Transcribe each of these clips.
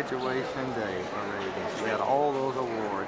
graduation day for Reagan. We had all those awards.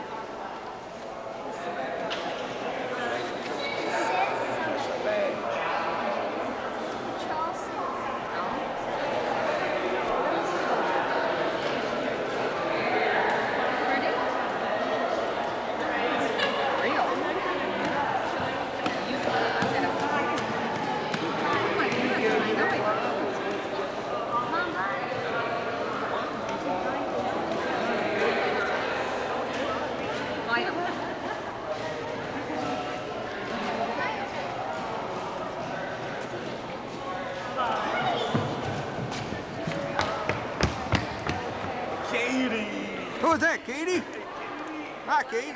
Who was that, Katie? Hi, Katie.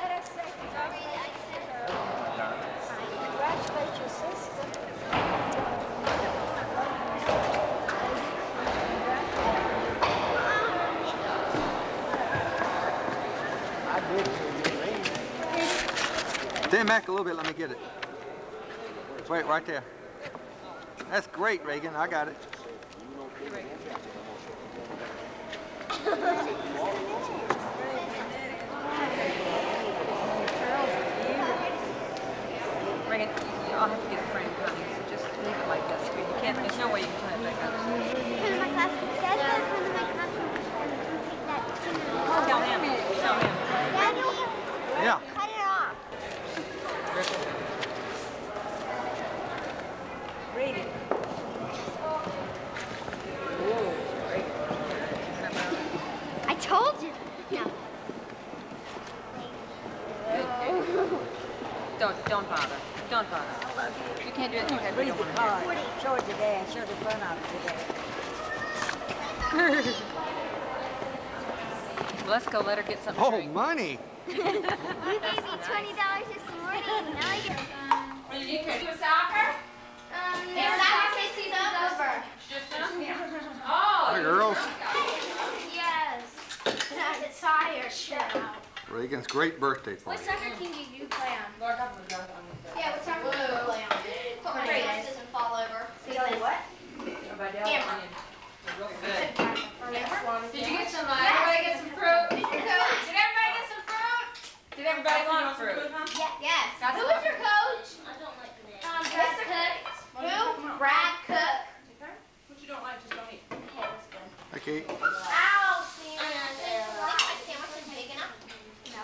Stand back a little bit, let me get it. Wait, right there. That's great, Reagan, I got it. Reagan, I'll have to get a frame, honey, so just leave it like that. You can't, there's no way you can turn it back up. Tell him. Tell him. Yeah. Cut it off. Reagan. I told you. No. Don't bother. Don't bother. You can't do anything that we don't want to do. Show it today. Show the fun of it today. Well, let's go let her get something to drink. Money. You gave me $20 this morning. Now I get. What did you do? Soccer? Soccer season's over. Just oh. Hi, girls. Yes. I'm tired. Reagan's great birthday What party. soccer team did you play on? Yeah, what soccer did you play on? Hope my dress doesn't fall over. So you play what? Hammer. Did you get some, everybody get some fruit? Did everybody get some fruit? Did everybody want fruit? Yes. Who was your coach? I don't like the name. Brad Cook. Who? Brad Cook. What you don't like, just don't eat. Okay, that's good. Okay. Ow, Sam. My sandwich is big enough? No.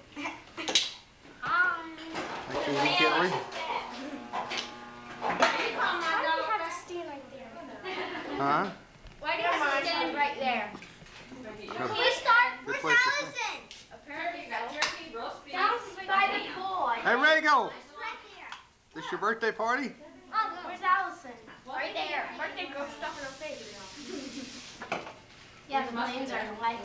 Hi. Make sure you get ready. Why do you have to stand right there? Huh? Why do you have to stand right there? Good Where's place to stand. Allison? Apparently you got turkey, roast beef. That was by the pool. Hey, Rego. Right there. This your birthday party? Oh, where's Allison? Right there. Birthday girl stuff in her face. Yeah, the planes are white.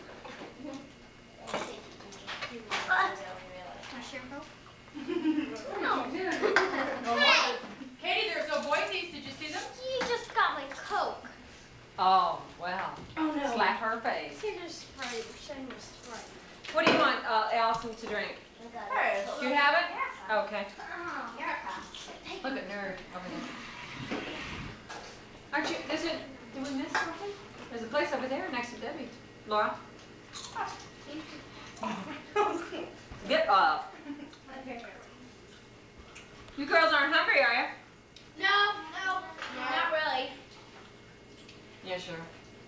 Katie, there's no Boise's. Did you see them? You just got my Coke. Oh, wow. Oh, no. Slap her face. See, there's Sprite. We're showing the Sprite. What do you want, Allison, to drink? Hers. Do you have it? Okay. Oh, Look at nerd over there. Aren't you, did we miss something? There's a place over there next to Debbie. Laura? Get up. You girls aren't hungry, are you? No, not really. Yeah, sure.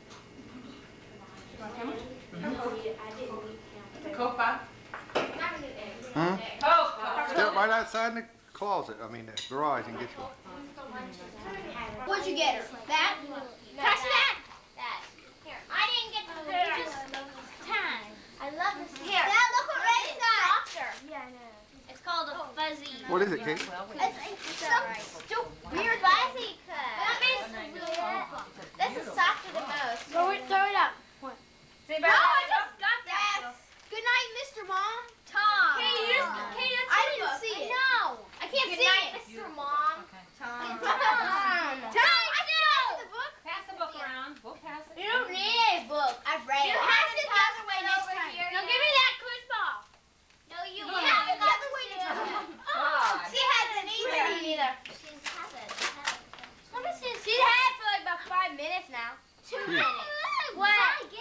Coke pop? Huh? Coke. Step right outside in the closet. I mean, the garage and get you one. What'd you get her? That? Pass me that. That. Here. I didn't get the time. I love this. Here. Dad, look what Red got. Yeah, I know. It's called a fuzzy. What is it, Kate? It's some stupid weird fuzzy cut. This is softer than most. Throw it up. No, I just got that. Good night, Mr. Mom. Tom. I didn't see it. No. I can't see it. Mr. Mom. Tom. Tom. I know. The book. Pass the book around. We'll pass it. You don't need a book. I've read it. You have it the other way next time. No, give me that football. No, you have it the other way next time. Oh, she hasn't either. She hasn't. Let me see. She's had it for like about 5 minutes now. 2 minutes. What?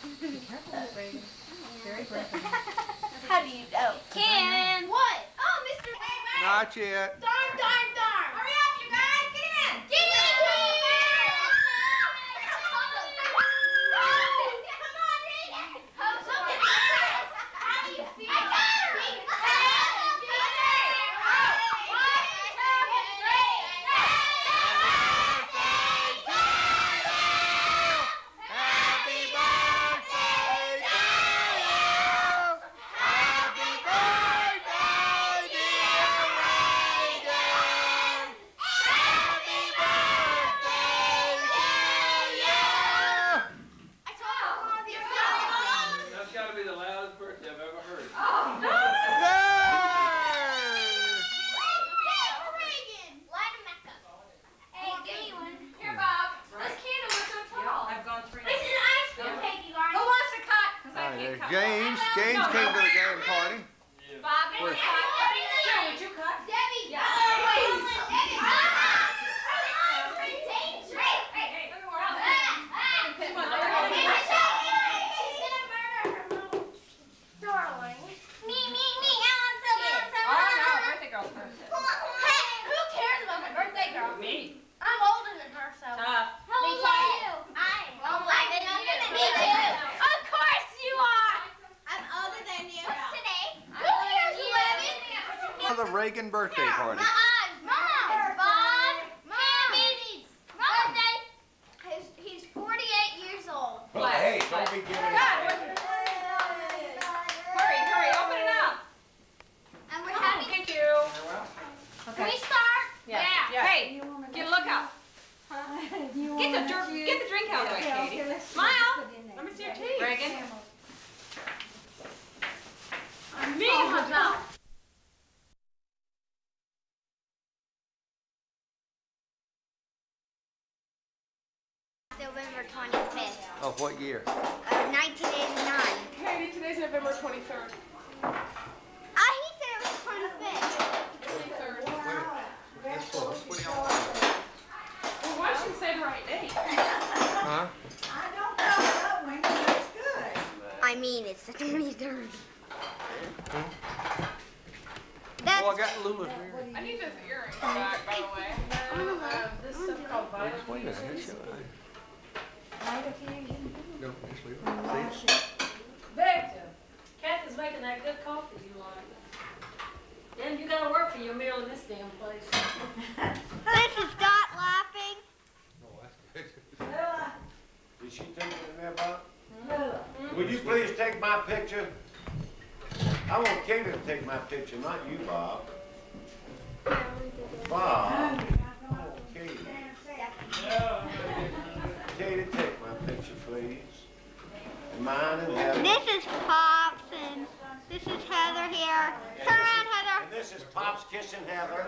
Very careful. How do you know? Can. What? Oh, Mr. Not yet. Darn. Hurry up, you guys. Get in. Get in here. Come on, Reagan. How do you feel? I got her. James came to the garden party. Bob, would you cut? Debbie. Yeah. Darling. Me. Birthday girl first. Who cares about my birthday girl? Me. I'm older than her, so. Tough. How old are you? I'm older than you. Me too. Of course you are. I'm older than you. What's today? Who cares, 11? The Reagan birthday party. Mom. Hammy's birthday. He's 48 years old. Well, hey, don't be giving it. Hurry, open it up. And we're having. Thank you. Can we start? Yeah. Hey, get a look out. Get the drink out of the way, Katie. Smile. Let me see your teeth. Reagan. Me. November 25th Of what year? of 1989. Katie, today's November 23rd. He said it was 25th. 23rd. That's close. What do y'all want? Well, why should you say the right date? Huh? I don't know that one, but it's good. I mean, it's the 23rd. Oh, I got Lula's ear. I need those earrings back, by the way. This stuff called Wait a minute. Light a fusion. No, just leave it. See? Victor, Kathy's making that good coffee you like. Then you gotta work for your meal in this damn place. This is Dot laughing. Oh, that's good. Lula. Did she take it in there, Bob? Lula. Would you please take my picture? I want Katie to take my picture, not you, Bob. Bob. Oh, Katie. Katie, take my picture, please. And mine and Heather. This is Pops and this is Heather here. Turn around, Heather. And this is Pops kissing Heather.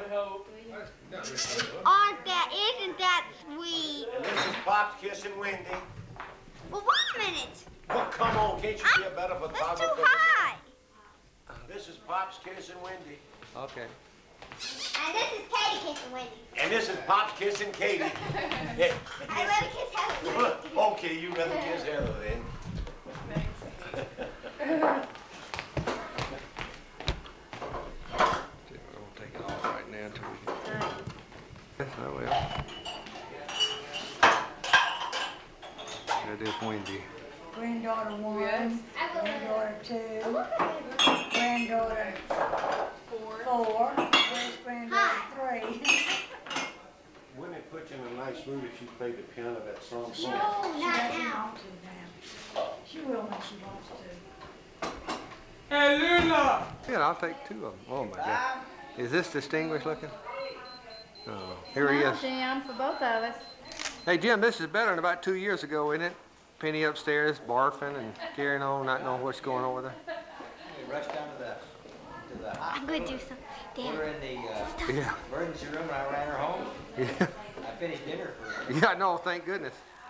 Isn't that sweet? And this is Pops kissing Wendi. Well, wait a minute. Well, come on, can't you be a better That's photographer? too high. This is Pops kissing Wendi. Okay. And this is Katie kissing Wendi. And this is Pops kissing Katie. I'd rather kiss Heather. Okay, you rather kiss Heather then. We'll take it off right now until we get. Yes, I will. That is Wendi. Granddaughter 1, Yes. granddaughter 2, granddaughter 4, first granddaughter 3. Wouldn't it put you in a nice mood if you played the piano that song? No, She not doesn't now. want to now. She will when she wants to. Hey, Lula! Yeah, I'll take 2 of them. Oh my God. Is this distinguished looking? Oh, here he is. Jim, for both of us. Hey Jim, this is better than about 2 years ago, isn't it? Penny upstairs barfing and carrying on, not knowing what's going on with her. We rushed down to the I'm going to do something. we were in the Yeah. emergency room and I ran her home. Yeah. I finished dinner for her. Yeah, no, thank goodness.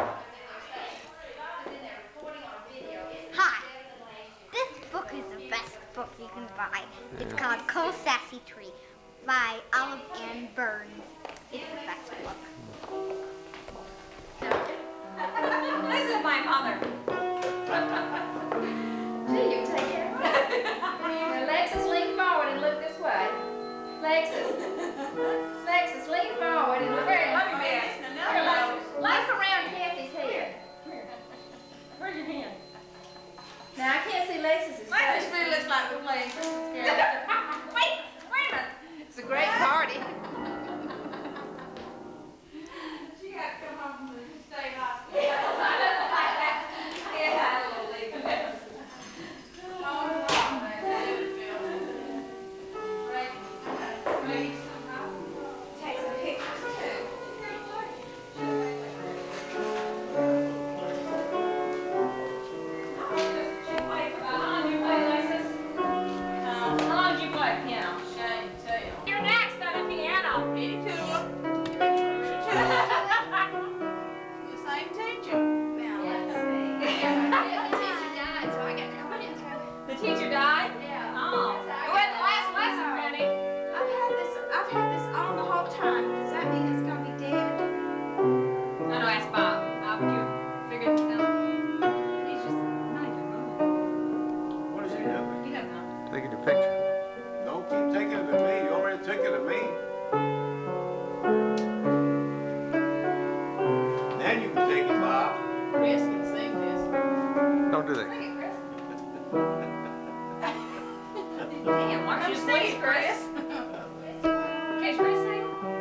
Hi. This book is the best book you can buy. It's called Cold Sassy Tree by Olive Ann Burns. It's the best book. This is my mother. Alexis is Alexis really looks like we're playing Christmas carols. Wait a minute. It's a great party. She got to come home from the state hospital. Yeah, I don't like that. Yeah, a little leave. Take some pictures too. How long did you play, Alexis? How long did you play piano? Shame to tell you. You're next on the piano. Me too. The same teacher. The teacher died? Yeah. Oh. Go ahead, the last lesson, Penny. I've had this on the whole time. Does that mean it's gonna be dead? No, ask Bob. Bob, would you figure this out? He's just not even moving. What is he doing? He doesn't know. Taking your picture. Don't keep taking it to me. You already took it to me. Now you can take it, Bob. Chris can sing this. Don't do that. Sing it, Chris. Damn, why don't you sing it, Chris? Okay, Chris, sing.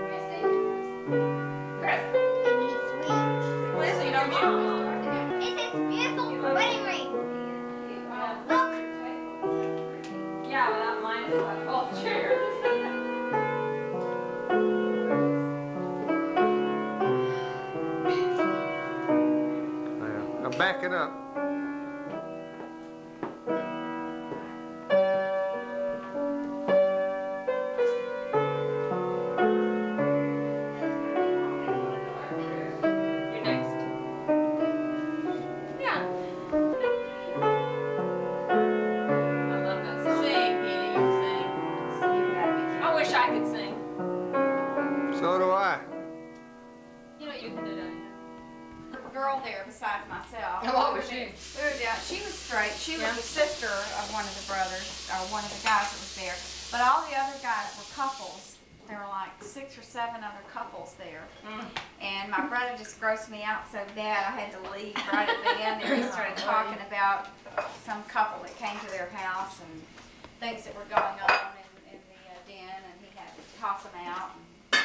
Chris. Listen, you don't get It's a beautiful wedding ring. Look. Yeah, without mine, it's like, oh, sure. Yeah. Now back it up. You're next. Yeah. I love that song. sing, Penny. You sing. I wish I could sing. So do I. You know what you can do, Dianne? Girl there besides myself. What was she? We were down. She was straight. She was the sister of one of the brothers, or one of the guys that was there. But all the other guys were couples. There were like 6 or 7 other couples there. And my brother just grossed me out so bad I had to leave right at the end there. He started talking about some couple that came to their house and things that were going on in the den, and he had to toss them out.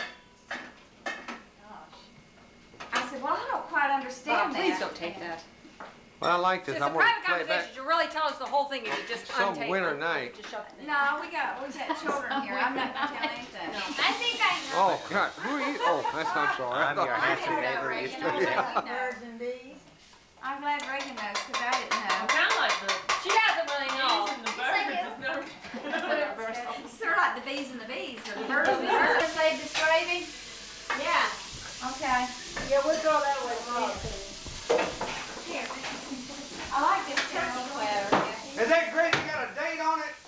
I said, well, I don't quite understand that. Please don't take that. Well, I like this. It's a I'm going private to play conversation. back You really tell us the whole thing, and you just some untape winter it. night. Just shove it in. No, we got children here. I'm not gonna tell anything. I think I know. Oh, God. Who are you? Oh, that's not sorry. I I'm thought your you handsome said- neighbor. You Reagan, still I'm yeah. glad he knows. Birds and bees. I'm glad Reagan knows, because I didn't know. Kind of like the She doesn't really know. bees and the birds. It's Sort of like the bees and the bees, or the birds and the birds. Save this gravy? Yeah. Okay. Yeah, we'll go that way. Here. I like this turkey platter. Is that great? You got a date on it?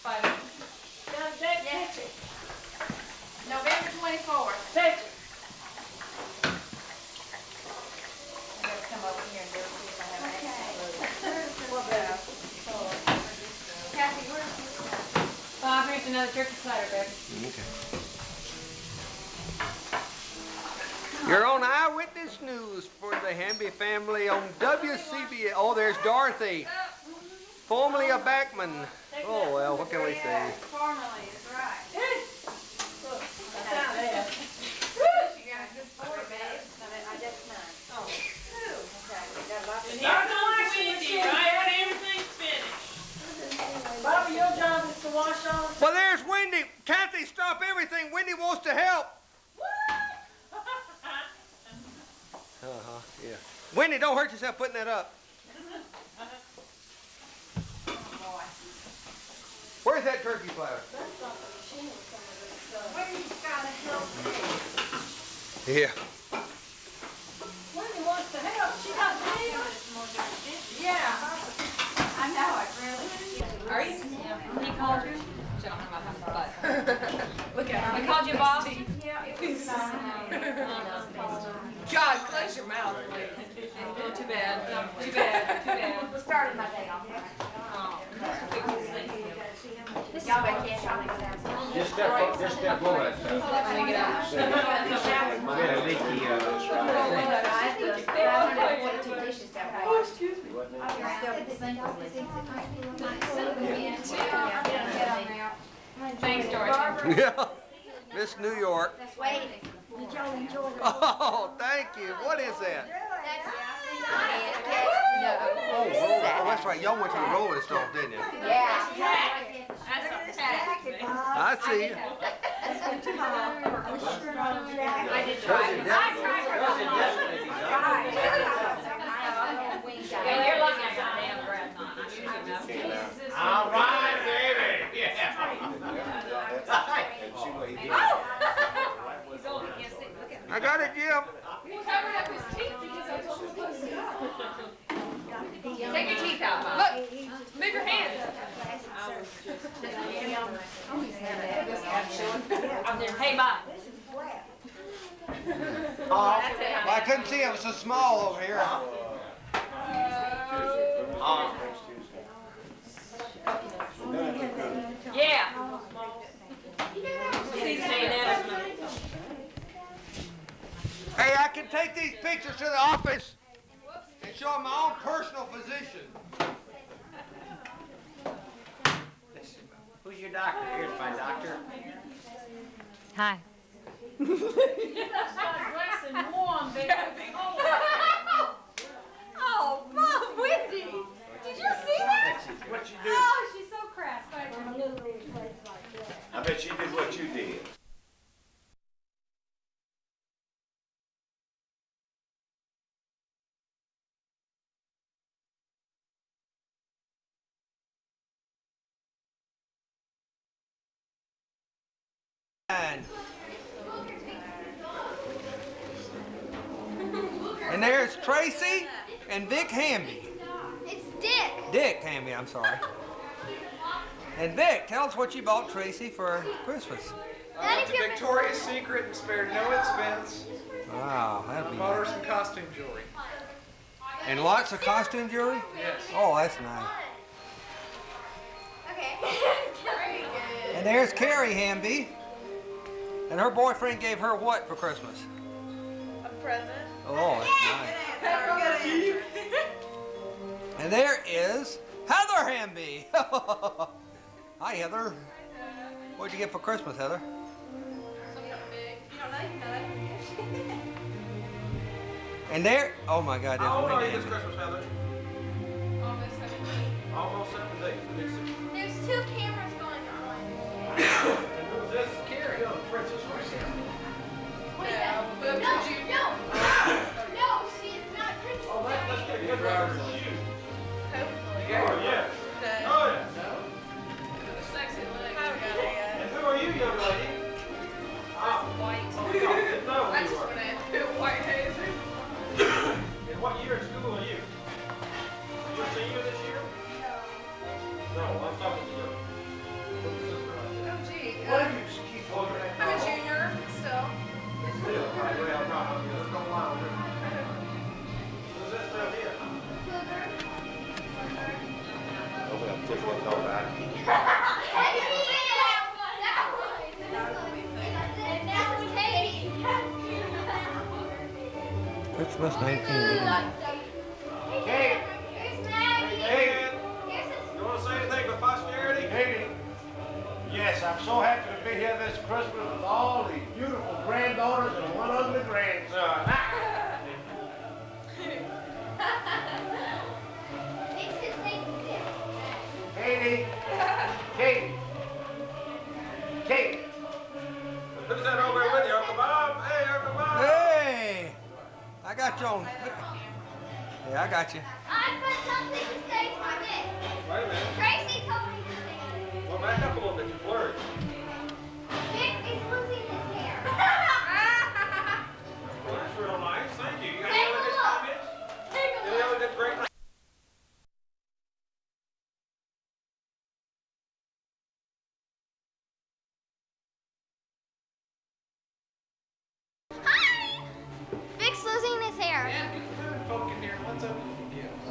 Yes. November 24th. Picture. I'm gonna come over here and do it, see if I have anything. Kathy, where's this one? Bob, here's another turkey platter, baby. Okay. You're on Eyewitness News for the Hamby family on WCB. Oh, there's Dorthy, formerly a backman. Oh, well, what can we say? Formerly is right. That's not bad. You got a good story, babe. I just none. Oh. Okay, we got lots And of here's the Wendi, right when everything's finished. Bobby, your job is to wash off. Well, there's Wendi. Kathy, stop everything. Wendi wants to help. Yeah. Wendi, don't hurt yourself putting that up. Where's that turkey platter? Wendy's gotta help me. Yeah. Wendi wants to help. She got to help. Yeah. I know it, really. Are you? He called you? She don't know about him, but. Look at He called you Bob? Yeah, it was John, close your mouth, please. Too bad. Too bad. Too bad. We started my day off. Oh. Y'all vacation. Just step over that stuff. Yeah, leaky, Oh, excuse me. Thanks, Dorothy. Yeah. Miss New York. Wait. Did y'all enjoy the Oh, thank you. What is that? Oh, that's right. Y'all went to the Rolling Stones, didn't you? Yeah. That's a tax. I see you. I did try. Yeah, you're lucky I got a damn grad on. I'm usually enough. All right, baby. Yeah. He's old, he can't see. Look at him. I got it, Jim. He covered up his teeth because I told him to close it up. Take your teeth out, Mom. Look, move your hands. Hey, Bob. I couldn't see. It was so small over here. Yeah. He's saying that. Hey, I can take these pictures to the office and show them my own personal physician. Who's your doctor? Here's my doctor. Hi. Oh, Mom, Wendi. Did you see that? What you do? Oh, she's so crass. I bet she did what you did. And there's Tracy and Vic Hamby. It's Dick. Dick Hamby, I'm sorry. And Vic, tell us what you bought Tracy for Christmas. Daddy, To Victoria's Secret and spared no expense. Wow, that'd I be bought her nice. some costume jewelry. And lots of costume jewelry? Yes. Oh, that's nice. Okay. And there's Carrie Hamby. And her boyfriend gave her what for Christmas? A present. Oh, that's nice. And there is Heather Hamby. Hi, Heather. What'd you get for Christmas, Heather? Something big. You don't know, you know. And there, oh my God, there's How old are Wendi you this Hamby. Christmas, Heather? Almost 17. Almost 17. There's two cameras going on. Who's this? Carrie. Oh, Princess Marcia. No, she is not Princess. Oh, let's get a good reference on you. Hopefully. Oh, yeah. Oh, yeah. The sexy legs. And who are you, young lady? White. Oh, we all didn't know I who just you were. want to do white hazer. And what year at school are you? You a senior this year? No, I'm talking to you. Little sister right there. Oh, gee. What do you keep holding that? I'm a junior still. Still, right, well, no, let's go on. Who's this down here? Oh, we'll take that dog back. And that's Katie. Christmas 1989. Hey, Here's Maggie. hey, Here's his you want to say anything for posterity? Katie. Yes, I'm so happy to be here this Christmas with all the beautiful granddaughters and one ugly grandson. It's his name. Katie. Katie. Katie. Who's that over there with you, Uncle Bob? Hey, Uncle Bob. Hey, I got you on. Yeah, I got you. I put something to say for Nick. Wait a minute. Tracy told me to say it. Well, back up a little bit. You blurred. Nick is losing his hair. Well, that's real nice. Thank you. You got Take any a other good look. comments? Take a Any look. other good great Hi! Vic's losing his hair. Yeah, get the food folk in here. What's up with you?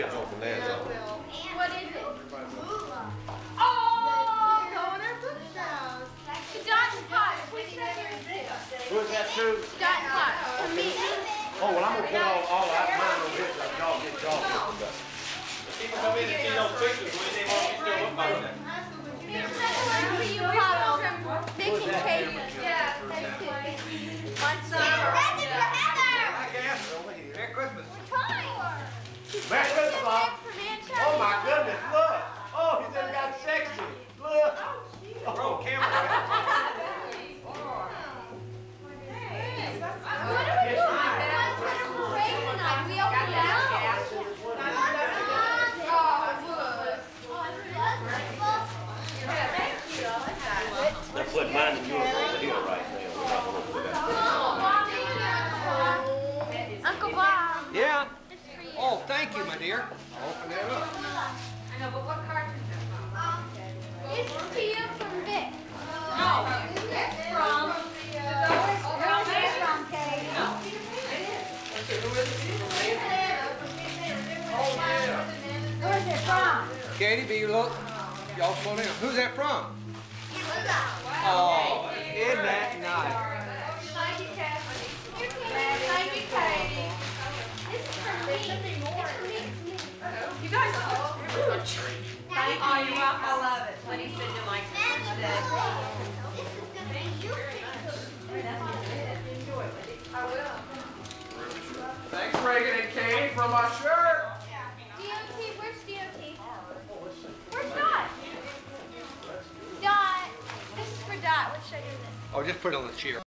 Nads on Nads on. What is it? Oh, going at the shows. Dot and pot. Which feather is this? Who's that true? Dot and pot. For me. Oh, well, I'm gonna put all that mine on here so y'all get y'all different. People come in and see those pictures when they want to still look like that. Vic and Katie. Yeah, they do. Present for Heather. Merry Christmas. Merry Christmas, Bob. Oh my goodness, look. Oh, he just got sexy. Look. Roll camera. What are we doing? Parade tonight. We open it up. Now put mine and yours over here right now. We're not gonna do that. Uncle Bob. Yeah. Oh, thank you, my dear. Open it up. I know, but what card is that from? This is to you from Vic. No, it's from. Where's it from? Katie, be look. Y'all slow down. Who's that from? Oh, isn't that nice? Thank you, Katie. This is from me. You guys, thank you. Oh, you're welcome. I love it. When he said you liked it. I will. Thanks, Reagan and Katie, for my shirt. DOT, where's DOT? Where's Dot? Dot. This is for Dot. Let's show you this. Oh, just put it on the chair.